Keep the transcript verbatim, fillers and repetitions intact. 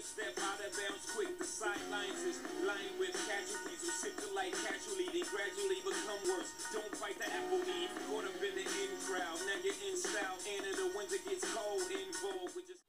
a step out of bounds quick. The sidelines is lined with casualties who sip the light casually, they gradually become worse. Don't fight the apple eve, caught up in the in crowd. Now you're in style, and in the winter gets cold, in vogue.